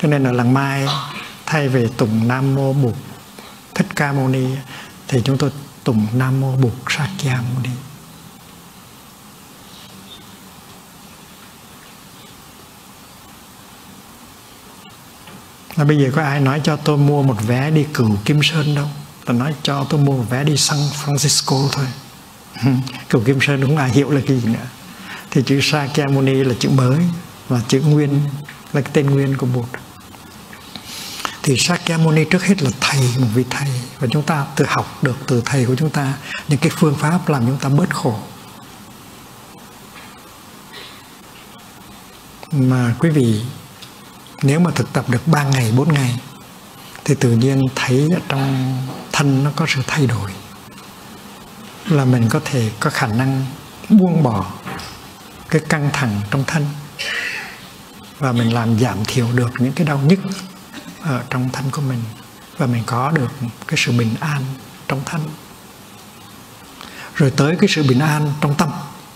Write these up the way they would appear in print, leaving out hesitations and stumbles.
Cho nên là lần mai thay vì tụng Nam Mô Bụt Thích Ca Mâu Ni thì chúng tôi tụng Nam Mô Bụt Sakya Mâu Ni. Bây giờ có ai nói cho tôi mua một vé đi Cửu Kim Sơn đâu. Tôi nói cho tôi mua một vé đi San Francisco thôi. Cửu Kim Sơn không ai hiểu là cái gì nữa. Thì chữ Sakya Muni là chữ mới, là chữ nguyên, là cái tên nguyên của Bụt. Thì Sakya Muni trước hết là thầy, một vị thầy, và chúng ta tự học được từ thầy của chúng ta những cái phương pháp làm chúng ta bớt khổ. Mà quý vị nếu mà thực tập được 3 ngày, 4 ngày thì tự nhiên thấy ở trong thân nó có sự thay đổi, là mình có thể có khả năng buông bỏ cái căng thẳng trong thân, và mình làm giảm thiểu được những cái đau nhức ở trong thân của mình, và mình có được cái sự bình an trong thân. Rồi tới cái sự bình an trong tâm.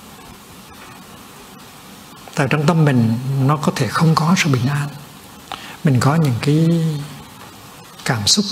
Tại trong tâm mình nó có thể không có sự bình an. Mình có những cái cảm xúc,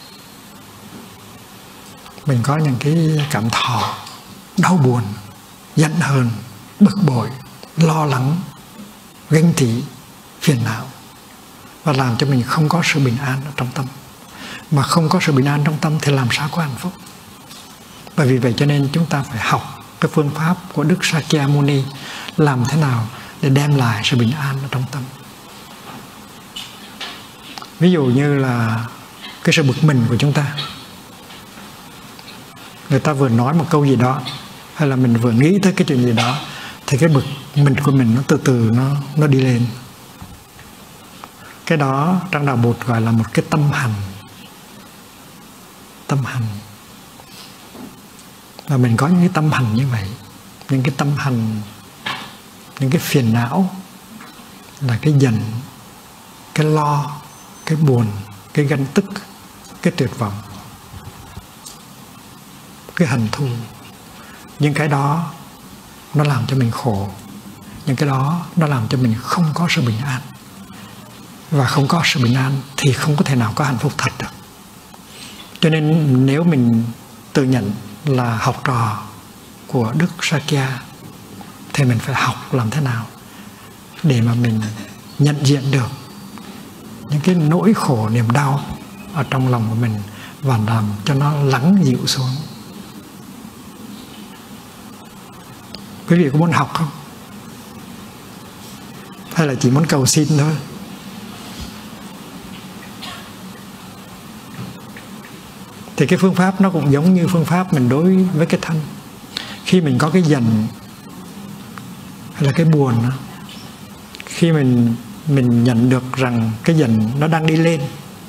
mình có những cái cảm thọ đau buồn, giận hờn, bực bội, lo lắng, ganh tị, phiền não, và làm cho mình không có sự bình an ở trong tâm. Mà không có sự bình an trong tâm thì làm sao có hạnh phúc? Bởi vì vậy cho nên chúng ta phải học cái phương pháp của Đức Sakya Muni, làm thế nào để đem lại sự bình an ở trong tâm. Ví dụ như là cái sự bực mình của chúng ta, người ta vừa nói một câu gì đó, hay là mình vừa nghĩ tới cái chuyện gì đó, thì cái bực mình của mình nó từ từ nó đi lên. Cái đó trong đạo Bụt gọi là một cái tâm hành. Tâm hành. Và mình có những cái tâm hành như vậy. Những cái tâm hành, những cái phiền não là cái giận, cái lo, cái buồn, cái ganh tức, cái tuyệt vọng, cái hận thù. Những cái đó nó làm cho mình khổ. Những cái đó nó làm cho mình không có sự bình an. Và không có sự bình an thì không có thể nào có hạnh phúc thật được. Cho nên nếu mình tự nhận là học trò của Đức Sakya thì mình phải học làm thế nào để mà mình nhận diện được những cái nỗi khổ niềm đau ở trong lòng của mình, và làm cho nó lắng dịu xuống. Quý vị có muốn học không? Hay là chỉ muốn cầu xin thôi? Thì cái phương pháp nó cũng giống như phương pháp mình đối với cái thân. Khi mình có cái giận hay là cái buồn đó, khi mình nhận được rằng cái giận nó đang đi lên,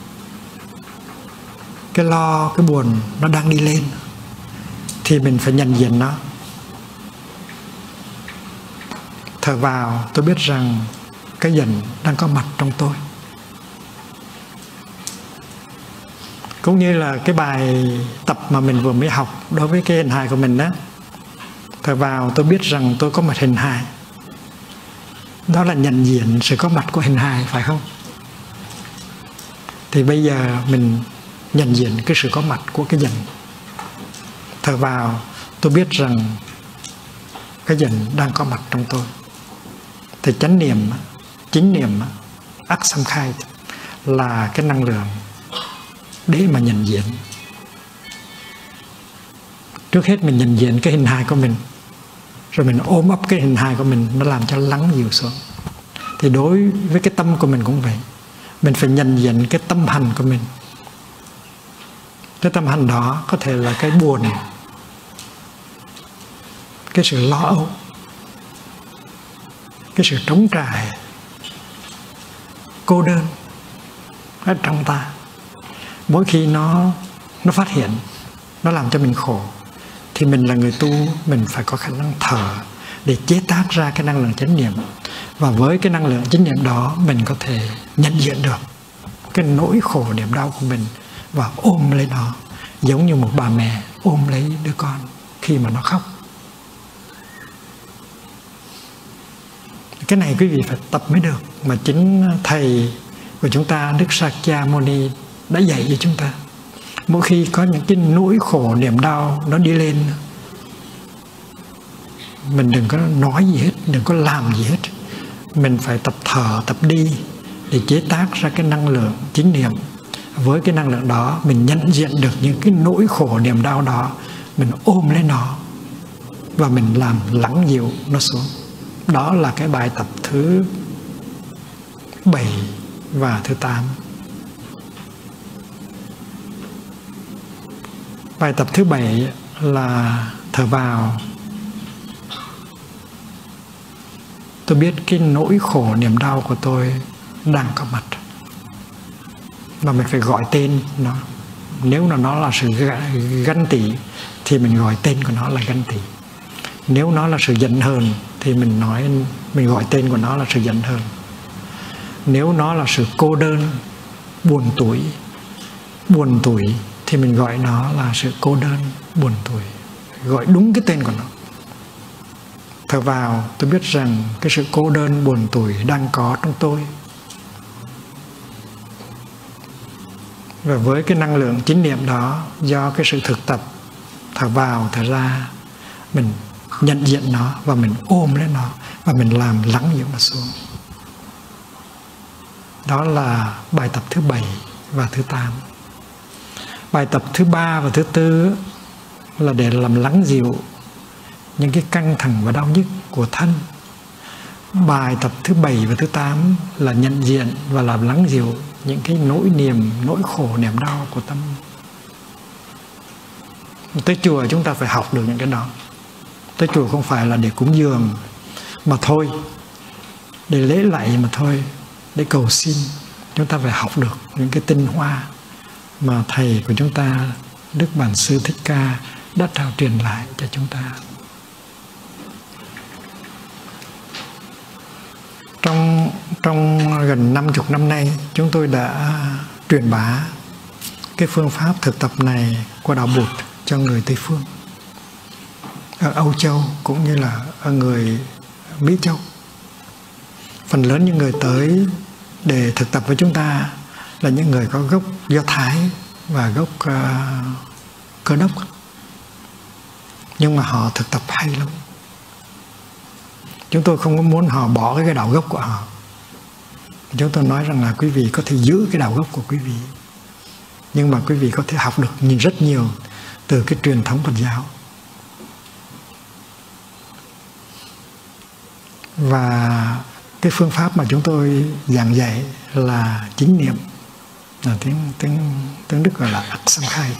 cái lo, cái buồn nó đang đi lên, thì mình phải nhận diện nó. Thở vào, tôi biết rằng cái giận đang có mặt trong tôi. Cũng như là cái bài tập mà mình vừa mới học đối với cái hình hài của mình đó. Thở vào, tôi biết rằng tôi có một hình hài. Đó là nhận diện sự có mặt của hình hài, phải không? Thì bây giờ mình nhận diện cái sự có mặt của cái giận. Thở vào, tôi biết rằng cái giận đang có mặt trong tôi. Thì chánh niệm, chính niệm, ác sam khai là cái năng lượng để mà nhận diện. Trước hết mình nhận diện cái hình hài của mình, rồi mình ôm ấp cái hình hài của mình, nó làm cho lắng dịu xuống. Thì đối với cái tâm của mình cũng vậy. Mình phải nhận diện cái tâm hành của mình. Cái tâm hành đó có thể là cái buồn, cái sự lo âu, cái sự trống trải, cô đơn ở trong ta. Mỗi khi nó phát hiện, nó làm cho mình khổ, thì mình là người tu, mình phải có khả năng thở để chế tác ra cái năng lượng chánh niệm. Và với cái năng lượng chánh niệm đó, mình có thể nhận diện được cái nỗi khổ niềm đau của mình và ôm lấy nó, giống như một bà mẹ ôm lấy đứa con khi mà nó khóc. Cái này quý vị phải tập mới được. Mà chính thầy của chúng ta, Đức Sakyamuni đã dạy cho chúng ta. Mỗi khi có những cái nỗi khổ niềm đau nó đi lên, mình đừng có nói gì hết, đừng có làm gì hết. Mình phải tập thở, tập đi để chế tác ra cái năng lượng chánh niệm. Với cái năng lượng đó, mình nhận diện được những cái nỗi khổ niềm đau đó, mình ôm lấy nó và mình làm lắng dịu nó xuống. Đó là cái bài tập thứ 7 và thứ 8. Bài tập thứ 7 là thở vào. Tôi biết cái nỗi khổ niềm đau của tôi đang có mặt, và mình phải gọi tên nó. Nếu là nó là sự ganh tị thì mình gọi tên của nó là ganh tị. Nếu nó là sự giận hờn thì mình gọi tên của nó là sự giận hờn. Nếu nó là sự cô đơn, buồn tủi thì mình gọi nó là sự cô đơn, buồn tủi. Gọi đúng cái tên của nó. Thở vào, tôi biết rằng cái sự cô đơn, buồn tủi đang có trong tôi. Và với cái năng lượng chánh niệm đó, do cái sự thực tập thở vào, thở ra, mình nhận diện nó và mình ôm lấy nó và mình làm lắng dịu nó xuống. Đó là bài tập thứ 7 và thứ 8. Bài tập thứ 3 và thứ 4 là để làm lắng dịu những cái căng thẳng và đau nhức của thân. Bài tập thứ 7 và thứ 8 là nhận diện và làm lắng dịu những cái nỗi khổ, niềm đau của tâm. Tới chùa chúng ta phải học được những cái đó. Tới chùa không phải là để cúng dường mà thôi, để lễ lạy mà thôi, để cầu xin. Chúng ta phải học được những cái tinh hoa mà Thầy của chúng ta, Đức Bản Sư Thích Ca đã trao truyền lại cho chúng ta. Trong gần 50 năm nay, chúng tôi đã truyền bá cái phương pháp thực tập này của Đạo Bụt cho người Tây Phương, ở Âu Châu cũng như là ở người Mỹ Châu. Phần lớn những người tới để thực tập với chúng ta là những người có gốc Do Thái và gốc Cơ Đốc. Nhưng mà họ thực tập hay lắm. Chúng tôi không có muốn họ bỏ cái đạo gốc của họ. Chúng tôi nói rằng là quý vị có thể giữ cái đạo gốc của quý vị, nhưng mà quý vị có thể học được rất nhiều từ cái truyền thống Phật giáo. Và cái phương pháp mà chúng tôi giảng dạy là chánh niệm, là tiếng Đức gọi là Achtsamkeit.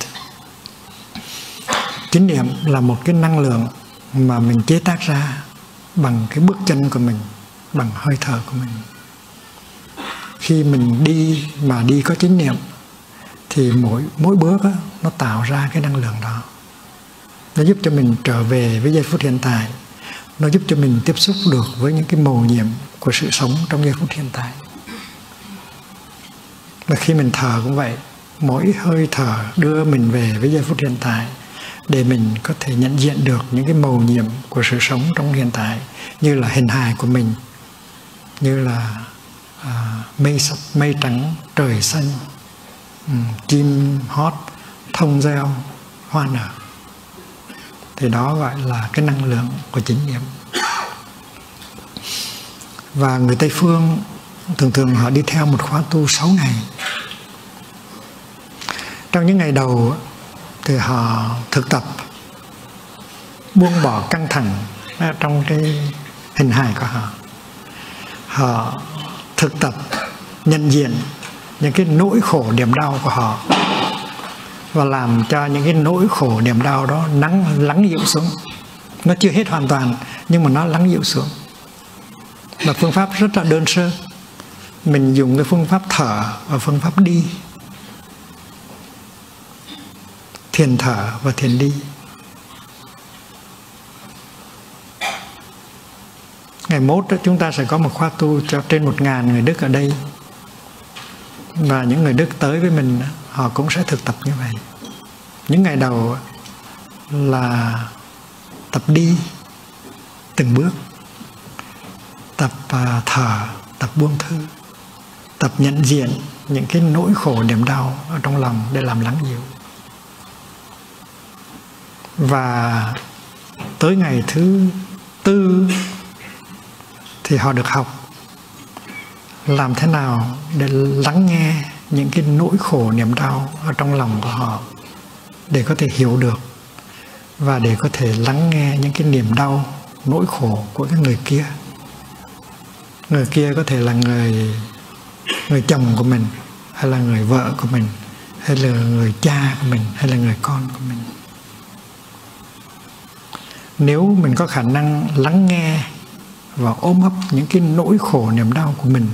Chánh niệm là một cái năng lượng mà mình chế tác ra bằng cái bước chân của mình, bằng hơi thở của mình. Khi mình đi mà đi có chánh niệm thì mỗi bước đó, nó tạo ra cái năng lượng đó. Nó giúp cho mình trở về với giây phút hiện tại. Nó giúp cho mình tiếp xúc được với những cái mầu nhiệm của sự sống trong giây phút hiện tại. Và khi mình thở cũng vậy, mỗi hơi thở đưa mình về với giây phút hiện tại để mình có thể nhận diện được những cái mầu nhiệm của sự sống trong hiện tại, như là hình hài của mình, như là mây trắng, trời xanh, chim hót, thông reo, hoa nở. Thì đó gọi là cái năng lượng của chánh niệm. Và người Tây Phương thường họ đi theo một khóa tu 6 ngày. Trong những ngày đầu thì họ thực tập buông bỏ căng thẳng trong cái hình hài của họ. Họ thực tập nhận diện những cái nỗi khổ niềm đau của họ và làm cho những cái nỗi khổ niềm đau đó lắng dịu xuống. Nó chưa hết hoàn toàn nhưng mà nó lắng dịu xuống. Và phương pháp rất là đơn sơ. Mình dùng cái phương pháp thở và phương pháp đi, thiền thở và thiền đi. Ngày mốt đó, chúng ta sẽ có một khóa tu cho trên 1.000 người Đức ở đây. Và những người Đức tới với mình, họ cũng sẽ thực tập như vậy. Những ngày đầu là tập đi từng bước, tập thở, tập buông thư. tập nhận diện những cái nỗi khổ niềm đau ở trong lòng để làm lắng dịu. Và tới ngày thứ 4 thì họ được học làm thế nào để lắng nghe những cái nỗi khổ niềm đau ở trong lòng của họ, để có thể hiểu được và để có thể lắng nghe những cái niềm đau, nỗi khổ của cái người kia. Người kia có thể là người chồng của mình, hay là người vợ của mình, hay là người cha của mình, hay là người con của mình. Nếu mình có khả năng lắng nghe và ôm ấp những cái nỗi khổ niềm đau của mình,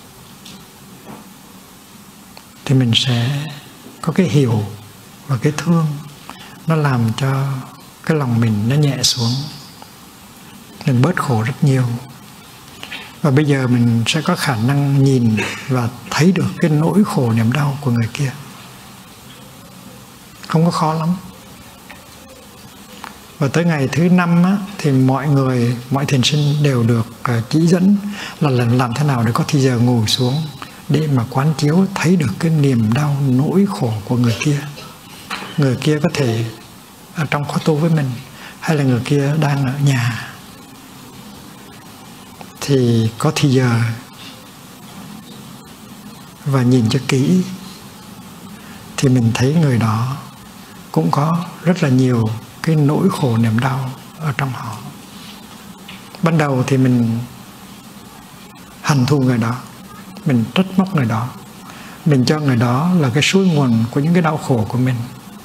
thì mình sẽ có cái hiểu và cái thương, nó làm cho cái lòng mình nó nhẹ xuống, mình bớt khổ rất nhiều. Và bây giờ mình sẽ có khả năng nhìn và thấy được cái nỗi khổ niềm đau của người kia. Không có khó lắm. Và tới ngày thứ 5 á, thì mọi thiền sinh đều được chỉ dẫn là làm thế nào để có thì giờ ngồi xuống để mà quán chiếu thấy được cái niềm đau, nỗi khổ của người kia. Người kia có thể ở trong khóa tu với mình, hay là người kia đang ở nhà. Thì có thì giờ và nhìn cho kỹ thì mình thấy người đó cũng có rất là nhiều cái nỗi khổ niềm đau ở trong họ. Ban đầu thì mình hằn thù người đó, mình trách móc người đó, mình cho người đó là cái suối nguồn của những cái đau khổ của mình.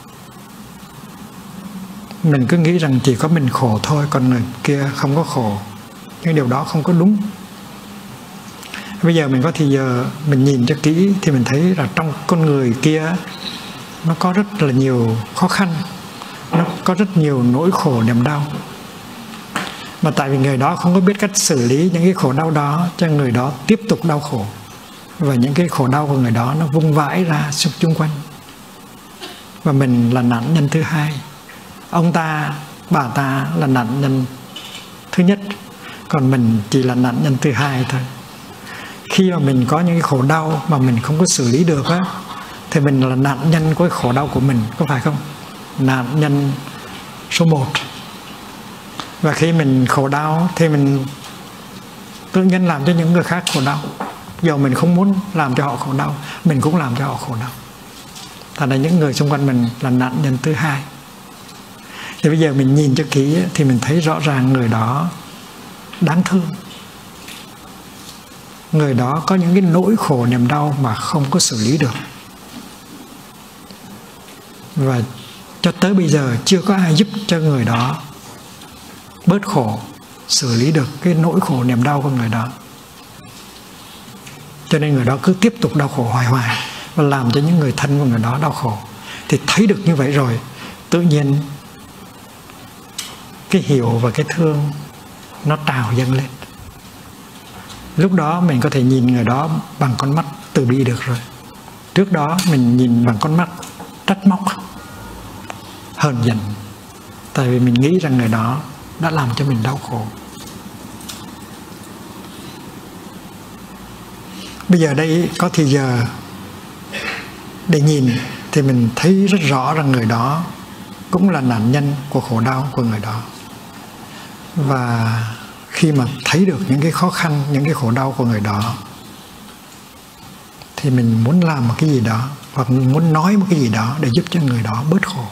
Mình cứ nghĩ rằng chỉ có mình khổ thôi, còn người kia không có khổ. Nhưng điều đó không có đúng. Bây giờ mình có thì giờ mình nhìn cho kỹ thì mình thấy là trong con người kia nó có rất là nhiều khó khăn, nó có rất nhiều nỗi khổ niềm đau. Mà tại vì người đó không có biết cách xử lý những cái khổ đau đó, cho người đó tiếp tục đau khổ. Và những cái khổ đau của người đó nó vung vãi ra xung quanh. Và mình là nạn nhân thứ hai. Ông ta, bà ta là nạn nhân thứ nhất, còn mình chỉ là nạn nhân thứ hai thôi. Khi mà mình có những cái khổ đau mà mình không có xử lý được á, thì mình là nạn nhân của cái khổ đau của mình, có phải không? Nạn nhân số 1. Và khi mình khổ đau thì mình tự nhiên làm cho những người khác khổ đau. Dù mình không muốn làm cho họ khổ đau, mình cũng làm cho họ khổ đau. Thành ra những người xung quanh mình là nạn nhân thứ hai. Thì bây giờ mình nhìn cho kỹ thì mình thấy rõ ràng người đó đáng thương. Người đó có những cái nỗi khổ niềm đau mà không có xử lý được. Và cho tới bây giờ chưa có ai giúp cho người đó bớt khổ, xử lý được cái nỗi khổ niềm đau của người đó. Cho nên người đó cứ tiếp tục đau khổ hoài hoài và làm cho những người thân của người đó đau khổ. Thì thấy được như vậy rồi, tự nhiên cái hiểu và cái thương nó trào dâng lên. Lúc đó mình có thể nhìn người đó bằng con mắt từ bi được rồi. Trước đó mình nhìn bằng con mắt trách móc, hờn giận, tại vì mình nghĩ rằng người đó đã làm cho mình đau khổ. Bây giờ đây có thì giờ để nhìn thì mình thấy rất rõ rằng người đó cũng là nạn nhân của khổ đau của người đó. Và khi mà thấy được những cái khó khăn, những cái khổ đau của người đó, thì mình muốn làm một cái gì đó, hoặc muốn nói một cái gì đó để giúp cho người đó bớt khổ.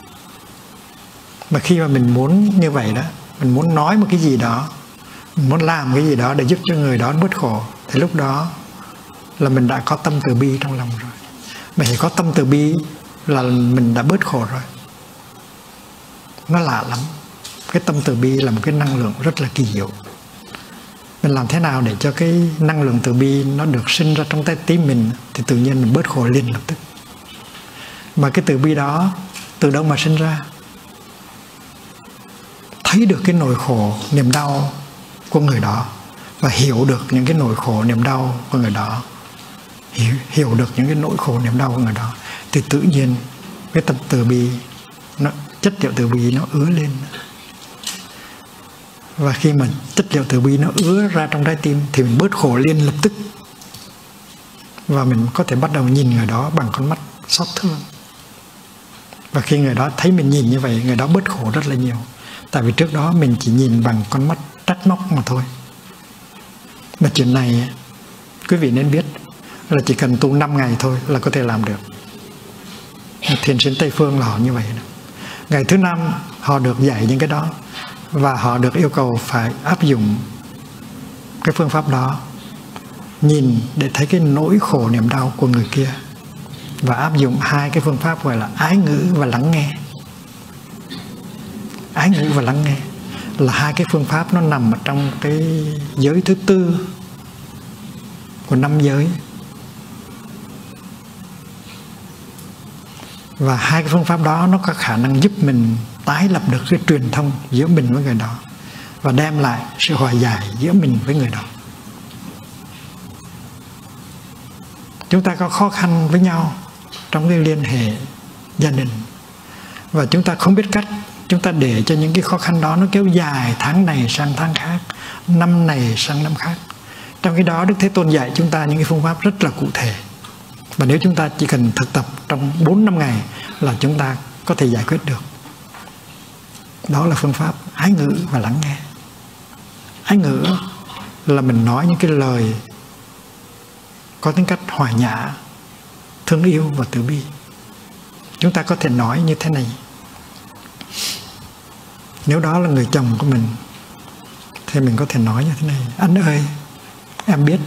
Mà khi mà mình muốn như vậy đó, mình muốn nói một cái gì đó, mình muốn làm cái gì đó để giúp cho người đó bớt khổ, thì lúc đó là mình đã có tâm từ bi trong lòng rồi. Mà chỉ có tâm từ bi là mình đã bớt khổ rồi. Nó lạ lắm. Cái tâm từ bi là một cái năng lượng rất là kỳ diệu. Mình làm thế nào để cho cái năng lượng từ bi nó được sinh ra trong trái tim mình, thì tự nhiên mình bớt khổ liền lập tức. Mà cái từ bi đó từ đâu mà sinh ra? Thấy được cái nỗi khổ niềm đau của người đó và hiểu được những cái nỗi khổ niềm đau của người đó, hiểu được những cái nỗi khổ niềm đau của người đó, thì tự nhiên cái tâm từ bi, chất liệu từ bi nó ứa lên. Và khi mà chất liệu từ bi nó ứa ra trong trái tim thì mình bớt khổ liền lập tức. Và mình có thể bắt đầu nhìn người đó bằng con mắt xót thương. Và khi người đó thấy mình nhìn như vậy, người đó bớt khổ rất là nhiều. Tại vì trước đó mình chỉ nhìn bằng con mắt trách móc mà thôi. Mà chuyện này quý vị nên biết là chỉ cần tu 5 ngày thôi là có thể làm được. Thiền sinh Tây Phương là họ như vậy. Ngày thứ 5 họ được dạy những cái đó, và họ được yêu cầu phải áp dụng cái phương pháp đó, nhìn để thấy cái nỗi khổ niềm đau của người kia, và áp dụng 2 cái phương pháp gọi là ái ngữ và lắng nghe. Ái ngữ và lắng nghe là 2 cái phương pháp nó nằm ở trong cái giới thứ 4 của 5 giới. Và 2 cái phương pháp đó nó có khả năng giúp mình tái lập được cái truyền thông giữa mình với người đó, và đem lại sự hòa giải giữa mình với người đó. Chúng ta có khó khăn với nhau trong cái liên hệ gia đình, và chúng ta không biết cách, chúng ta để cho những cái khó khăn đó nó kéo dài tháng này sang tháng khác, năm này sang năm khác. Trong cái đó Đức Thế Tôn dạy chúng ta những cái phương pháp rất là cụ thể, và nếu chúng ta chỉ cần thực tập trong 4-5 ngày là chúng ta có thể giải quyết được. Đó là phương pháp ái ngữ và lắng nghe. Ái ngữ là mình nói những cái lời có tính cách hòa nhã, thương yêu và từ bi. Chúng ta có thể nói như thế này: nếu đó là người chồng của mình thì mình có thể nói như thế này: anh ơi, em biết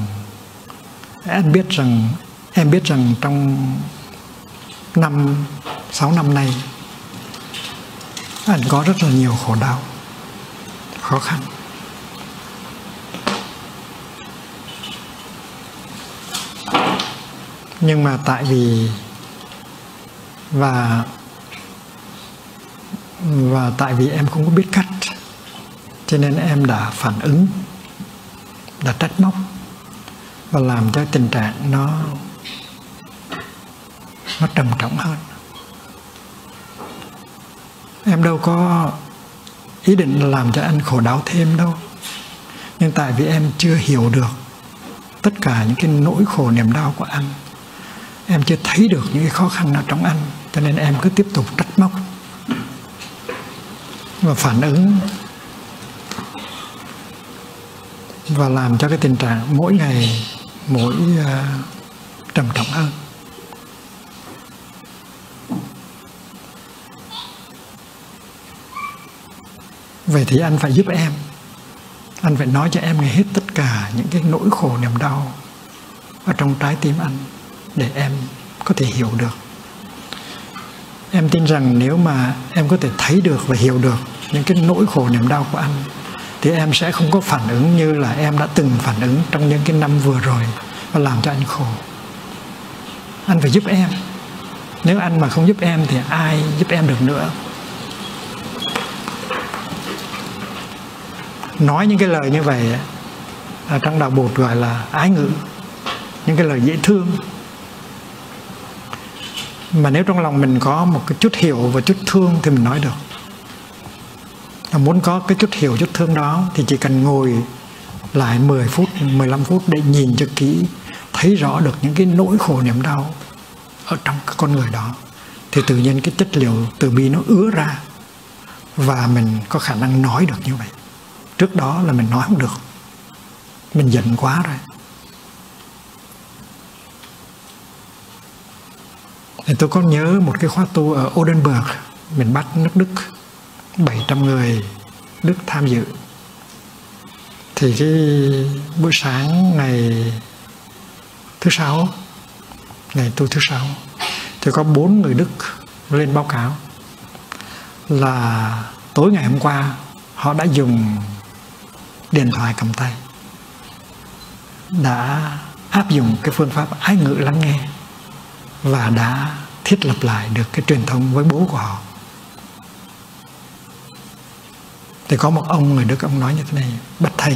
rằng trong 6 năm nay anh có rất là nhiều khổ đau, khó khăn. Nhưng mà tại vì và tại vì em không có biết cách, cho nên em đã phản ứng, đã trách móc, và làm cho tình trạng nó trầm trọng hơn. Em đâu có ý định làm cho anh khổ đau thêm đâu, nhưng tại vì em chưa hiểu được tất cả những cái nỗi khổ niềm đau của anh, em chưa thấy được những cái khó khăn ở trong anh, cho nên em cứ tiếp tục trách móc và phản ứng, và làm cho cái tình trạng mỗi ngày mỗi trầm trọng hơn. Vậy thì anh phải giúp em. Anh phải nói cho em nghe hết tất cả những cái nỗi khổ niềm đau ở trong trái tim anh, để em có thể hiểu được. Em tin rằng nếu mà em có thể thấy được và hiểu được những cái nỗi khổ niềm đau của anh, thì em sẽ không có phản ứng như là em đã từng phản ứng trong những cái năm vừa rồi, và làm cho anh khổ. Anh phải giúp em. Nếu anh mà không giúp em thì ai giúp em được nữa. Nói những cái lời như vậy ở trong đạo Bụt gọi là ái ngữ, những cái lời dễ thương. Mà nếu trong lòng mình có một cái chút hiểu và chút thương thì mình nói được. Và muốn có cái chút hiểu, chút thương đó thì chỉ cần ngồi lại 10 phút, 15 phút để nhìn cho kỹ, thấy rõ được những cái nỗi khổ niềm đau ở trong cái con người đó, thì tự nhiên cái chất liệu từ bi nó ứa ra, và mình có khả năng nói được như vậy. Trước đó là mình nói không được, mình giận quá rồi. Thì tôi có nhớ một cái khóa tu ở Oldenburg, miền Bắc nước Đức, 700 người Đức tham dự. Thì cái buổi sáng ngày thứ 6, ngày tu thứ 6, thì có 4 người Đức lên báo cáo là tối ngày hôm qua họ đã dùng điện thoại cầm tay, đã áp dụng cái phương pháp ái ngữ lắng nghe, và đã thiết lập lại được cái truyền thông với bố của họ. Thì có một ông người Đức, ông nói như thế này: bạch thầy,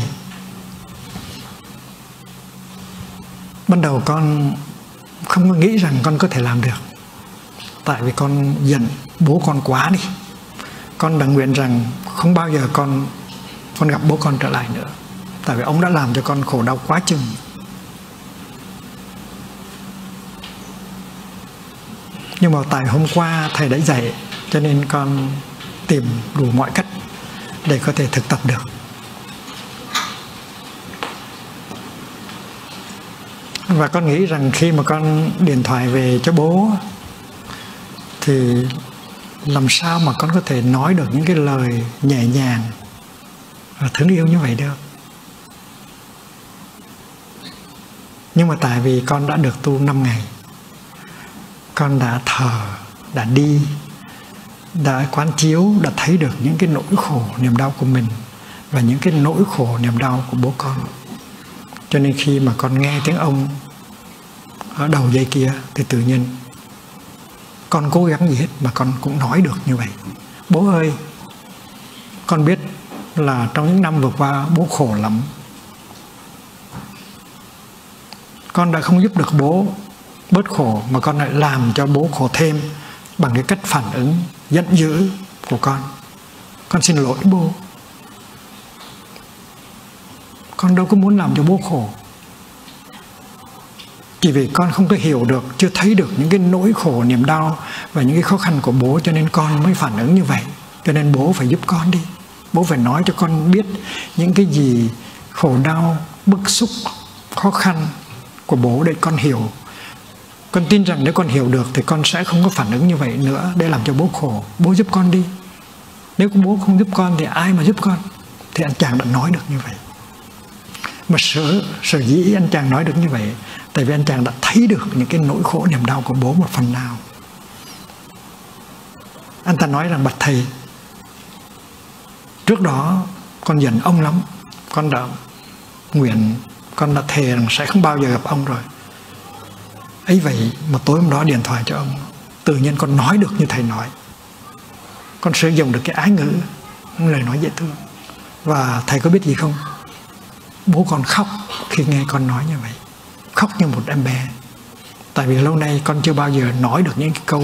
ban đầu con không có nghĩ rằng con có thể làm được, tại vì con giận bố con quá đi. Con đã nguyện rằng không bao giờ con gặp bố con trở lại nữa, tại vì ông đã làm cho con khổ đau quá chừng. Nhưng mà tại hôm qua thầy đã dạy, cho nên con tìm đủ mọi cách để có thể thực tập được. Và con nghĩ rằng khi mà con điện thoại về cho bố thì làm sao mà con có thể nói được những cái lời nhẹ nhàng và thương yêu như vậy được. Nhưng mà tại vì con đã được tu 5 ngày, con đã thờ, đã đi, đã quán chiếu, đã thấy được những cái nỗi khổ niềm đau của mình và những cái nỗi khổ niềm đau của bố con. Cho nên khi mà con nghe tiếng ông ở đầu dây kia thì tự nhiên con cố gắng gì hết mà con cũng nói được như vậy. Bố ơi, con biết là trong những năm vừa qua bố khổ lắm. Con đã không giúp được bố bớt khổ mà con lại làm cho bố khổ thêm bằng cái cách phản ứng giận dữ của con. Con xin lỗi bố. Con đâu có muốn làm cho bố khổ. Chỉ vì con không có hiểu được, chưa thấy được những cái nỗi khổ, niềm đau và những cái khó khăn của bố, cho nên con mới phản ứng như vậy. Cho nên bố phải giúp con đi. Bố phải nói cho con biết những cái gì khổ đau, bức xúc, khó khăn của bố để con hiểu. Con tin rằng nếu con hiểu được thì con sẽ không có phản ứng như vậy nữa để làm cho bố khổ. Bố giúp con đi. Nếu bố không giúp con thì ai mà giúp con? Thì anh chàng đã nói được như vậy. Mà sở dĩ anh chàng nói được như vậy tại vì anh chàng đã thấy được những cái nỗi khổ niềm đau của bố một phần nào. Anh ta nói rằng bạch thầy, trước đó con giận ông lắm, con đã nguyện, con đã thề rằng sẽ không bao giờ gặp ông rồi. Ấy vậy mà tối hôm đó điện thoại cho ông, tự nhiên con nói được như thầy nói. Con sử dụng được cái ái ngữ, lời nói dễ thương. Và thầy có biết gì không? Bố con khóc khi nghe con nói như vậy. Khóc như một em bé. Tại vì lâu nay con chưa bao giờ nói được những cái câu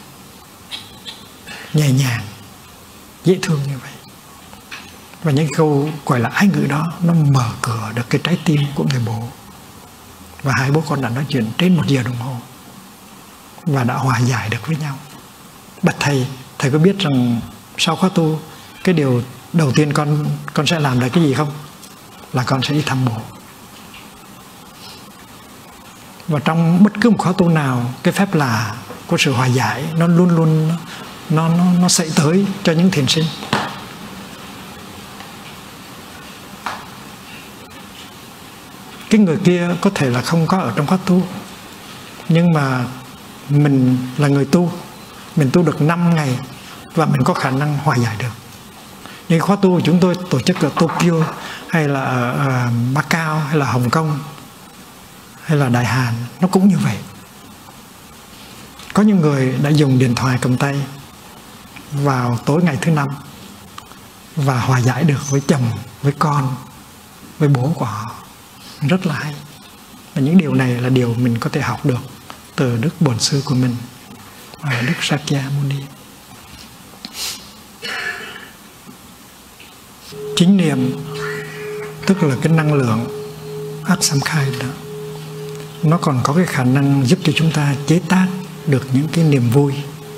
nhẹ nhàng, dễ thương như vậy. Và những câu gọi là ái ngữ đó nó mở cửa được cái trái tim của người bố. Và hai bố con đã nói chuyện trên 1 giờ đồng hồ và đã hòa giải được với nhau. Bạch thầy, thầy có biết rằng sau khóa tu, cái điều đầu tiên con sẽ làm là cái gì không? Là con sẽ đi thăm bố. Và trong bất cứ một khóa tu nào, cái phép lạ của sự hòa giải nó luôn luôn nó xảy tới cho những thiền sinh. Cái người kia có thể là không có ở trong khóa tu, nhưng mà mình là người tu, mình tu được 5 ngày và mình có khả năng hòa giải được. Những khóa tu của chúng tôi tổ chức ở Tokyo hay là ở Macau hay là Hồng Kông hay là Đại Hàn, nó cũng như vậy. Có những người đã dùng điện thoại cầm tay vào tối ngày thứ 5 và hòa giải được với chồng, với con, với bố của họ. Rất là hay. Và những điều này là điều mình có thể học được từ Đức Bổn Sư của mình, Đức Sakyamuni. Chính niệm, tức là cái năng lượng Aksamkhai đó, nó còn có cái khả năng giúp cho chúng ta chế tác được những cái niềm vui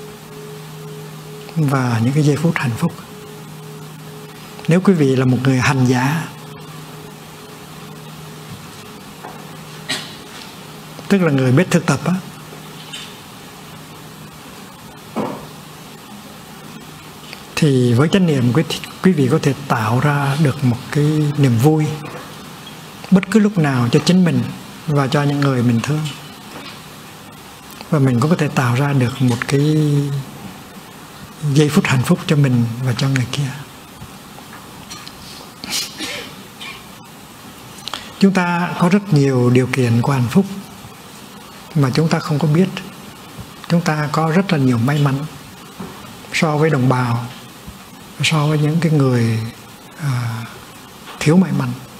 và những cái giây phút hạnh phúc. Nếu quý vị là một người hành giả, tức là người biết thực tập á, thì với chánh niệm quý vị có thể tạo ra được một cái niềm vui bất cứ lúc nào cho chính mình và cho những người mình thương. Và mình cũng có thể tạo ra được một cái giây phút hạnh phúc cho mình và cho người kia. Chúng ta có rất nhiều điều kiện của hạnh phúc mà chúng ta không có biết. Chúng ta có rất là nhiều may mắn so với đồng bào, so với những cái người thiếu may mắn.